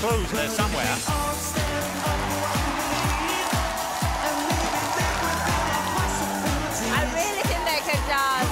clues there somewhere. I really think they can dance.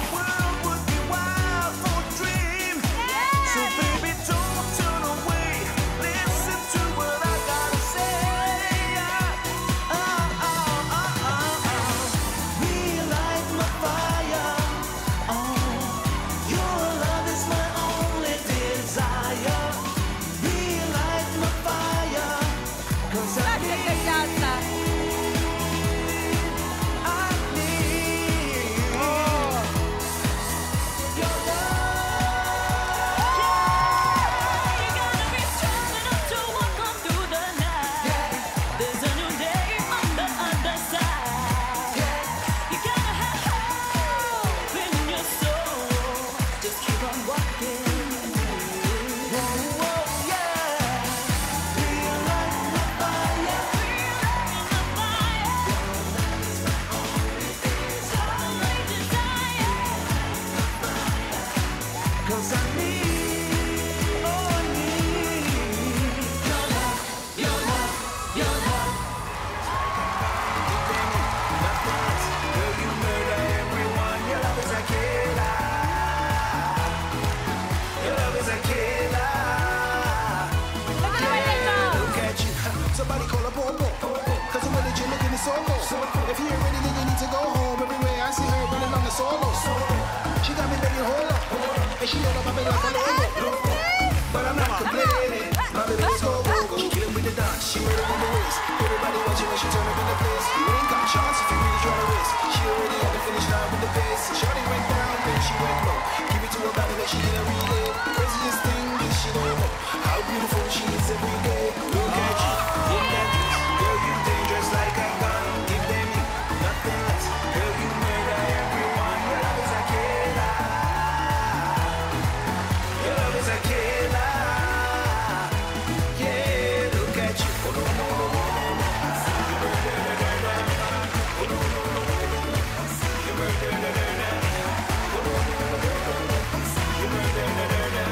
Somebody call a popo, cause I'm really looking at solo. If you ain't ready, then you need to go home. Everywhere I see her running on the solo. She got me begging, hold up, and she all up my belly like a logo. But I'm not complaining. My baby, let's go, go, go. She killing with the dance, she made it on the waist. Everybody watching when she turn up in the place. You ain't got a chance if you really try to race. She already had the finish line with the pace. Shorty went down, then she went low. Give it to her body like she in a relay. Craziest thing is she don't know how beautiful she is every day. Look at you. Girl, you dangerous like a gun. Give them you, nothing less. Girl, you murder everyone. Your love is a killer. Your love is a killer. Yeah, look at you. Oh, no, no, no, no, no. You murder, oh, no, no, no, no. You murder, oh, no, no, no, no. You murder, oh, no, no, no.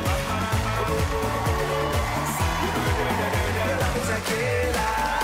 You murder, your love is a killer.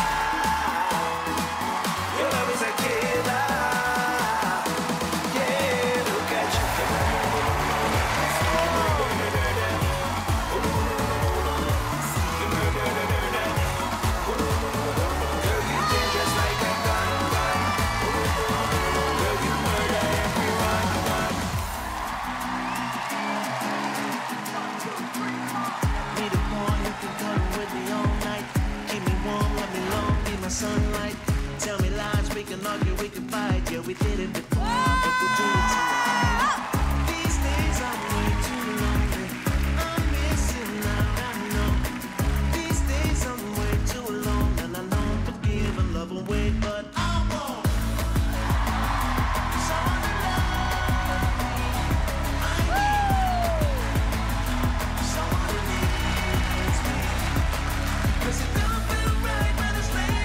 Sunlight, tell me lies, we can argue, we can fight. Yeah, we did it before, but we'll do it tonight. These days I'm way too lonely. I'm missing out, I know. These days I'm way too alone, and I long to give and love away, but I won't. Someone to love me. I need someone who needs me. 'Cause it don't feel right when it's late.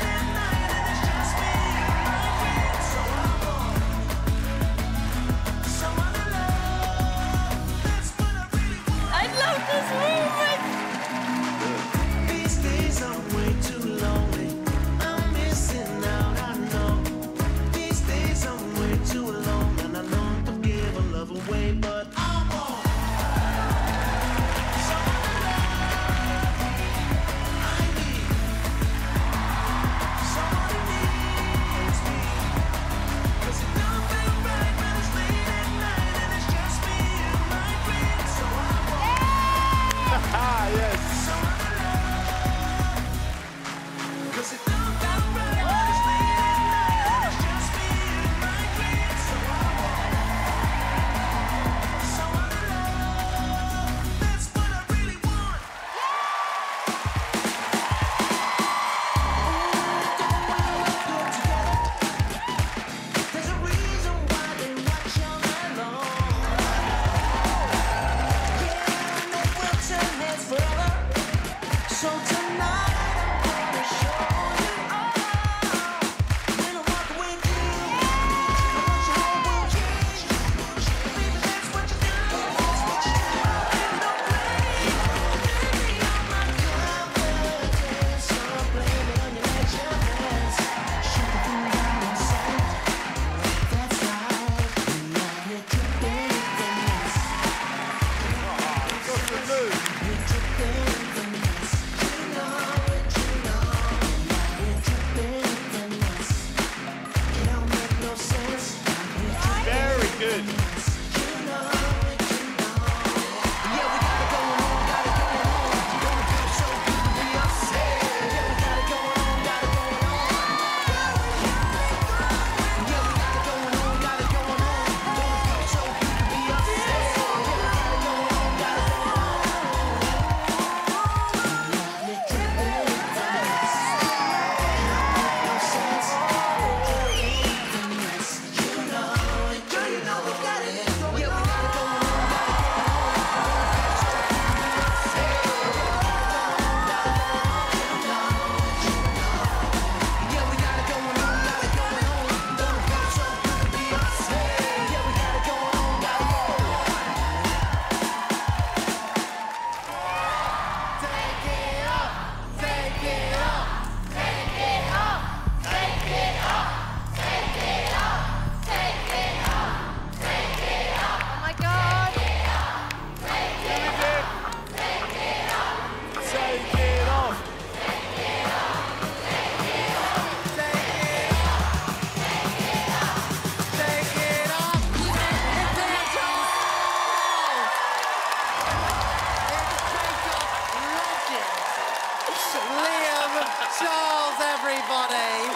everybody.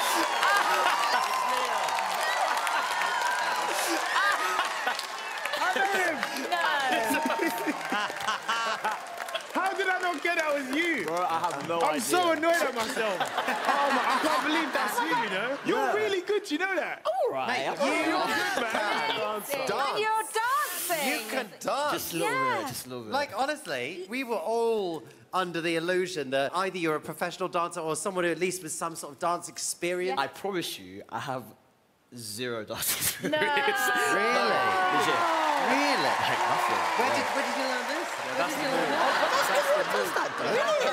How did I not get that was you? Bro, I have no idea. I'm so annoyed at myself. I can't believe that's you, you know? You're really good, you know that? All right. You're good, man. When you're dancing. You can dance. Just a little bit, just a little bit. Like, honestly, we were all under the illusion that either you're a professional dancer or someone who at least with some sort of dance experience. I promise you, I have zero dance experience. Really? Legit. Really? Like nothing. Where did you learn this? That's the move. That's that, though.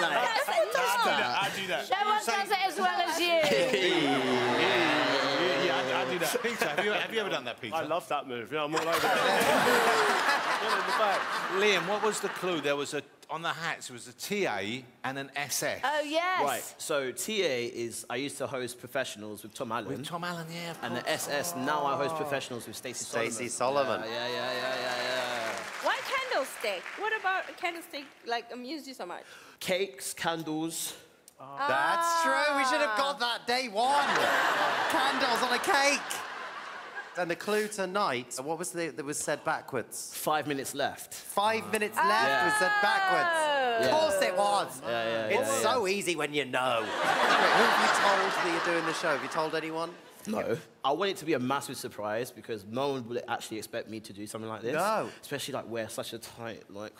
I do that. No one does it as well as you. Yeah, I do that. Peter, have you ever done that, Peter? I love that move. Yeah, I'm all over it. Liam, what was the clue? There was on the hats, there was a TA and an SF. Oh, yes. Right, so TA is, I used to host professionals with Tom Allen. With Tom Allen, yeah. And the SS, now I host professionals with Stacey Solomon. Stacey Solomon. Yeah. Why candlestick? What about a candlestick, like, amused you so much? Cakes, candles. That's true. We should have got that day one. Candles on a cake. And the clue tonight, what was that was said backwards? 5 minutes left. 5 minutes left was said backwards. Of course it was. It's so easy when you know. Wait, who have you told that you're doing the show? Have you told anyone? No. I want it to be a massive surprise because no one would actually expect me to do something like this. No. Especially like wear such a tight, like,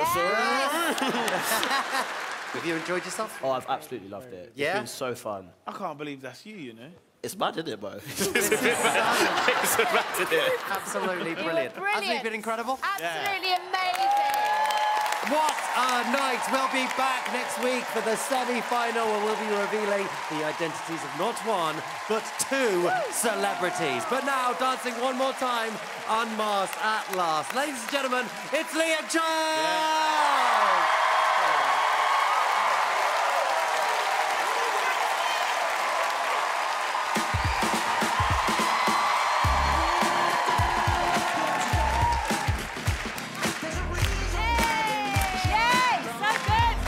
Have you enjoyed yourself? Oh, I've absolutely loved it. Yeah? It's been so fun. I can't believe that's you, you know? It's mad, isn't it, bro? Absolutely brilliant. Brilliant. Hasn't it been incredible? Absolutely amazing. What a night! We'll be back next week for the semi-final where we'll be revealing the identities of not one, but two celebrities. But now, dancing one more time, unmasked at last. Ladies and gentlemen, it's Liam Jones!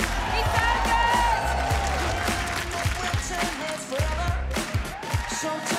So